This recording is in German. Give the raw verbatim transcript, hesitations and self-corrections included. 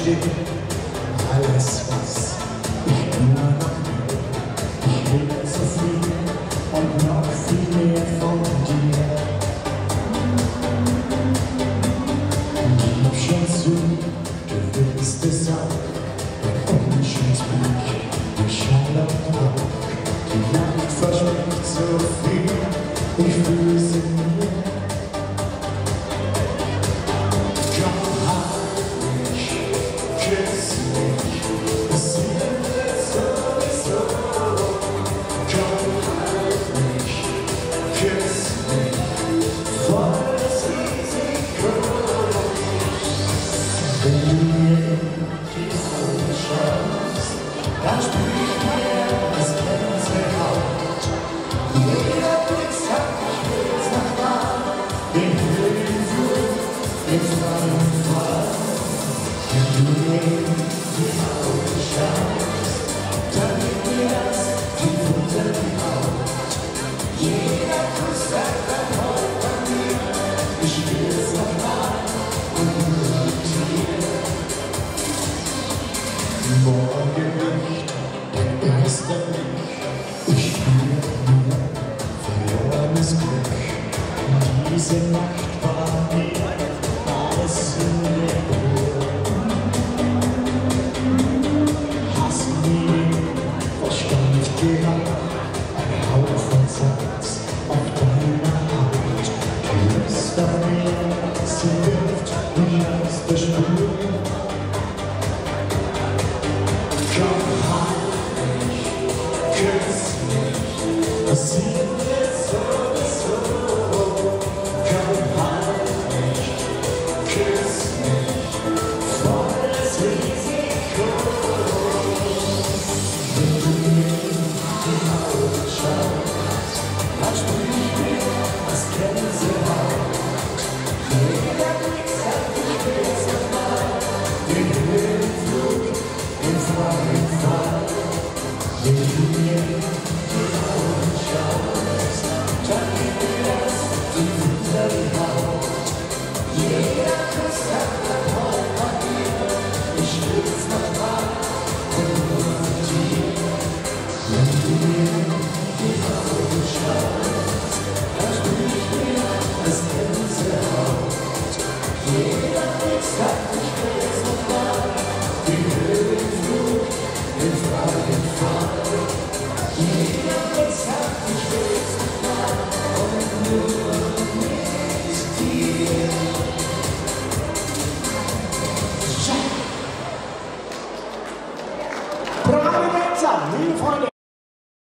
verstehen alles, was ich nur noch will. Ich will so viel und noch viel mehr von dir. Gib schon zu, du willst es auch, der Unschuldsblick, der Schall und Rauch. Die Nacht verspricht so viel, ich fühle es in mir. Komm, halt mich, küss mich, passiert wird sowieso. Komm, halt mich, küss mich, voll das Risiko. Wenn du mir in die Augen schaust, dann spür ich mir das Gänsehaut. Jeder Blick sagt, ich will's noch mal, den Höhenflug, den freien Fall. Wenn du mir in die Augen schaust, dann geht mir das tief unter die Haut. Jeder Kuss sagt dann heute bei mir, ich will's noch mal und nur mit dir. Morgen nicht, der erste Blick, ich spüre mir verlorenes Glück. Diese Nacht war mir alles in der Ruhe. Hast mir Verstand gehabt, ein Hauch von Salz auf deiner Haut. Du bist auf mir, sie wirft mich aus der Spur. Komm, halt mich, küss mich, passiert wird sowieso. Komm, halt mich, küss mich, voll das Risiko. Wenn du mir in die Augen schaust, dann spür ich mir das Gänsehaut. Jeder Blick sagt, ich will's noch mal, den Höhenflug, den freien Fall. Wenn du mir in die Augen schaust, dann geht mir das tief unter die Haut. Jeder Kuss sagt dann heute bei mir, ich will's noch mal und nur mit dir. Wenn du mir in die Augen schaust, dann spür ich mir das Gänsehaut. Jeder Blick sagt, ich